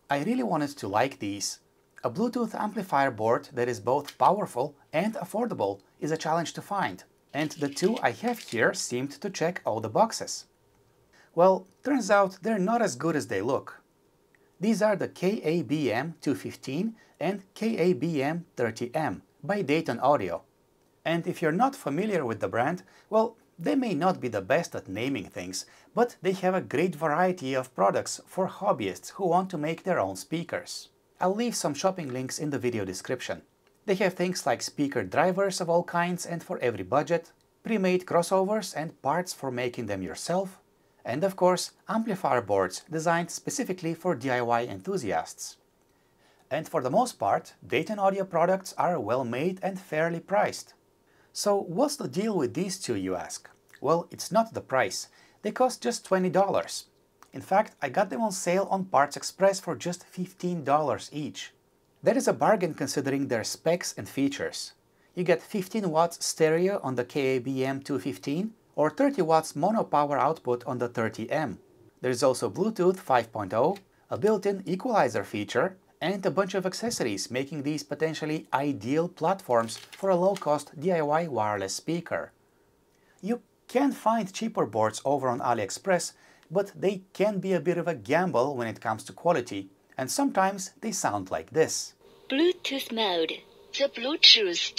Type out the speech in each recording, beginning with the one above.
I really wanted to like these. A Bluetooth amplifier board that is both powerful and affordable is a challenge to find, and the two I have here seemed to check all the boxes. Well, turns out they're not as good as they look. These are the KABM 215 and KABM 30M by Dayton Audio. And if you're not familiar with the brand, well, they may not be the best at naming things, but they have a great variety of products for hobbyists who want to make their own speakers. I'll leave some shopping links in the video description. They have things like speaker drivers of all kinds and for every budget, pre-made crossovers and parts for making them yourself, and of course amplifier boards designed specifically for DIY enthusiasts. And for the most part, Dayton Audio products are well made and fairly priced. So what's the deal with these two, you ask? Well, it's not the price. They cost just $20. In fact, I got them on sale on Parts Express for just $15 each. That is a bargain considering their specs and features. You get 15 watts stereo on the KABM 215 or 30 watts mono power output on the 30M. There is also Bluetooth 5.0, a built-in equalizer feature, and a bunch of accessories making these potentially ideal platforms for a low-cost DIY wireless speaker. You can find cheaper boards over on AliExpress, but they can be a bit of a gamble when it comes to quality, and sometimes they sound like this. Bluetooth mode. The Bluetooth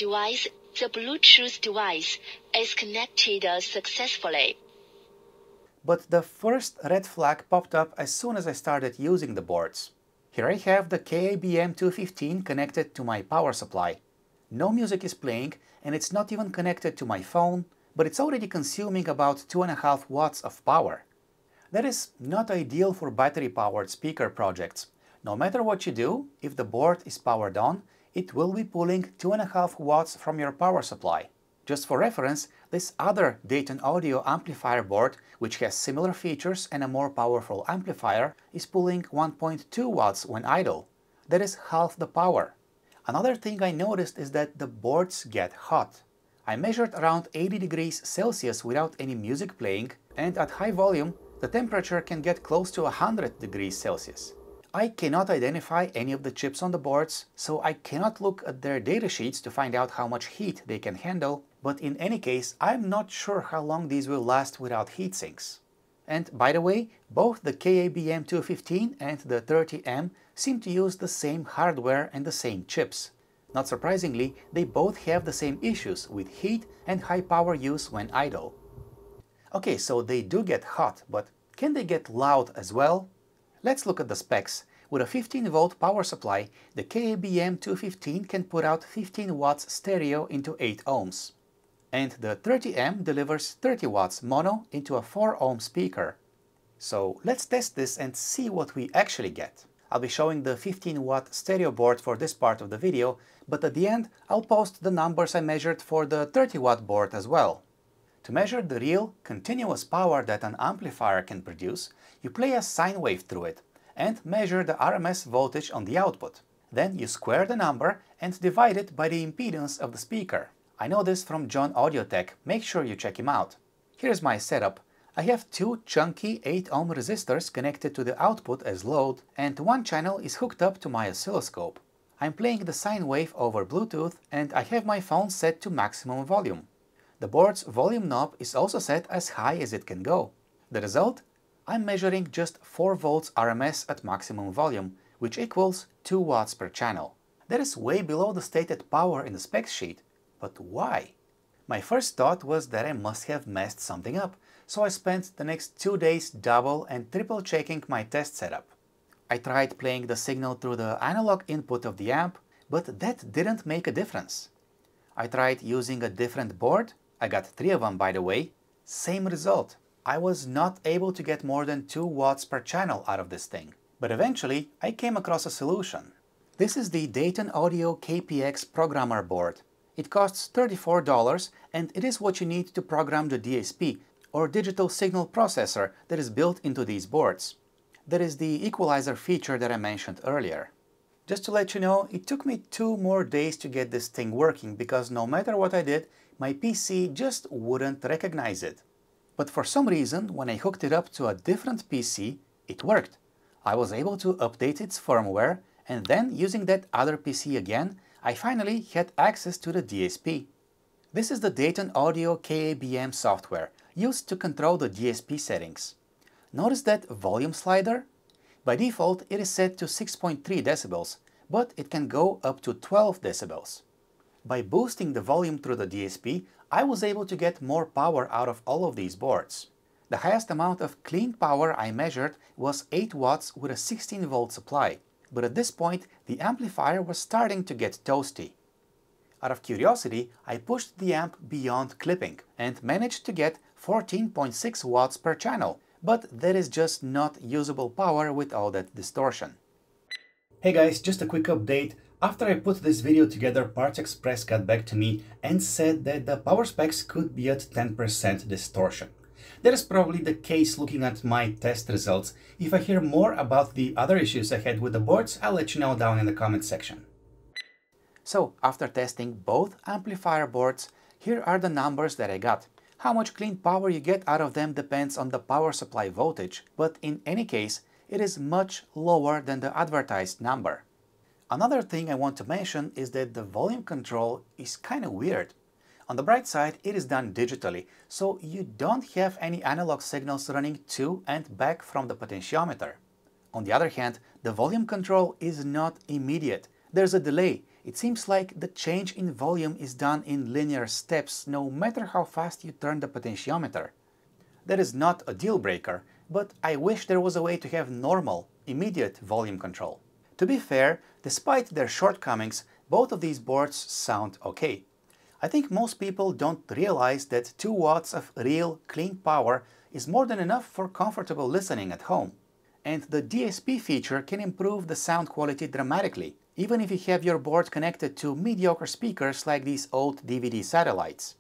device is connected successfully. But the first red flag popped up as soon as I started using the boards. Here I have the KABM 215 connected to my power supply. No music is playing and it's not even connected to my phone, but it's already consuming about 2.5 watts of power. That is not ideal for battery-powered speaker projects. No matter what you do, if the board is powered on, it will be pulling 2.5 watts from your power supply. Just for reference, this other Dayton Audio amplifier board, which has similar features and a more powerful amplifier, is pulling 1.2 watts when idle. That is half the power. Another thing I noticed is that the boards get hot. I measured around 80 degrees Celsius without any music playing, and at high volume, the temperature can get close to 100 degrees Celsius. I cannot identify any of the chips on the boards, so I cannot look at their datasheets to find out how much heat they can handle, but in any case, I'm not sure how long these will last without heat sinks. And by the way, both the KABM 215 and the 30M seem to use the same hardware and the same chips. Not surprisingly, they both have the same issues with heat and high power use when idle. Okay, so they do get hot, but can they get loud as well? Let's look at the specs. With a 15-volt power supply, the KABM 215 can put out 15 watts stereo into 8 ohms. And the 30M delivers 30 watts mono into a 4 ohm speaker. So let's test this and see what we actually get. I'll be showing the 15 watt stereo board for this part of the video, but at the end I'll post the numbers I measured for the 30 watt board as well. To measure the real, continuous power that an amplifier can produce, you play a sine wave through it and measure the RMS voltage on the output. Then you square the number and divide it by the impedance of the speaker. I know this from John Audio Tech, make sure you check him out. Here's my setup. I have two chunky 8 ohm resistors connected to the output as load, and one channel is hooked up to my oscilloscope. I'm playing the sine wave over Bluetooth and I have my phone set to maximum volume. The board's volume knob is also set as high as it can go. The result? I'm measuring just 4 volts RMS at maximum volume, which equals 2 watts per channel. That is way below the stated power in the specs sheet. But why? My first thought was that I must have messed something up, so I spent the next 2 days double and triple checking my test setup. I tried playing the signal through the analog input of the amp, but that didn't make a difference. I tried using a different board. I got 3 of them, by the way. Same result. I was not able to get more than 2 watts per channel out of this thing. But eventually, I came across a solution. This is the Dayton Audio KPX programmer board. It costs $34 and it is what you need to program the DSP, or digital signal processor, that is built into these boards. That is the equalizer feature that I mentioned earlier. Just to let you know, it took me 2 more days to get this thing working because no matter what I did, my PC just wouldn't recognize it. But for some reason, when I hooked it up to a different PC, it worked. I was able to update its firmware, and then using that other PC again, I finally had access to the DSP. This is the Dayton Audio KABM software used to control the DSP settings. Notice that volume slider? By default, it is set to 6.3 decibels, but it can go up to 12 decibels. By boosting the volume through the DSP, I was able to get more power out of all of these boards. The highest amount of clean power I measured was 8 watts with a 16-volt supply, but at this point the amplifier was starting to get toasty. Out of curiosity, I pushed the amp beyond clipping and managed to get 14.6 watts per channel, but that is just not usable power with all that distortion. Hey guys, just a quick update. After I put this video together, Parts Express got back to me and said that the power specs could be at 10% distortion. That is probably the case looking at my test results. If I hear more about the other issues I had with the boards, I'll let you know down in the comment section. So, after testing both amplifier boards, here are the numbers that I got. How much clean power you get out of them depends on the power supply voltage, but in any case, it is much lower than the advertised number. Another thing I want to mention is that the volume control is kind of weird. On the bright side, it is done digitally, so you don't have any analog signals running to and back from the potentiometer. On the other hand, the volume control is not immediate. There's a delay. It seems like the change in volume is done in linear steps, no matter how fast you turn the potentiometer. That is not a deal breaker, but I wish there was a way to have normal, immediate volume control. To be fair, despite their shortcomings, both of these boards sound okay. I think most people don't realize that 2 watts of real, clean power is more than enough for comfortable listening at home. And the DSP feature can improve the sound quality dramatically, even if you have your board connected to mediocre speakers like these old DVD satellites.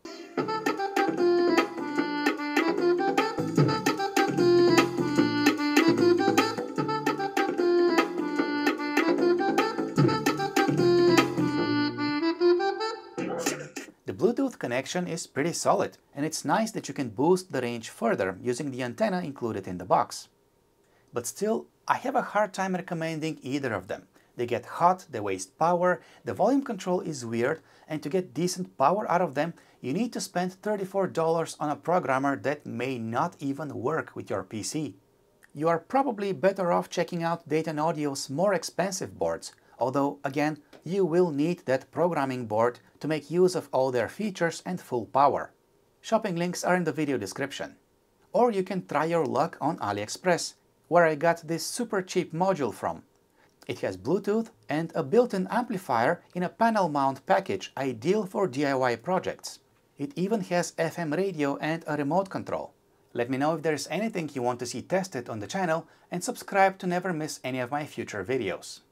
The Bluetooth connection is pretty solid, and it's nice that you can boost the range further using the antenna included in the box. But still, I have a hard time recommending either of them. They get hot, they waste power, the volume control is weird, and to get decent power out of them, you need to spend $34 on a programmer that may not even work with your PC. You are probably better off checking out Dayton Audio's more expensive boards, although again, you will need that programming board to make use of all their features and full power. Shopping links are in the video description. Or you can try your luck on AliExpress, where I got this super cheap module from. It has Bluetooth and a built-in amplifier in a panel mount package, ideal for DIY projects. It even has FM radio and a remote control. Let me know if there's anything you want to see tested on the channel, and subscribe to never miss any of my future videos.